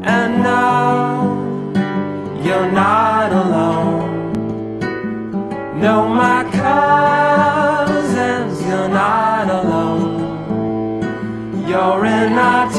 And now you're not alone. No, my cousins, you're not alone. You're in our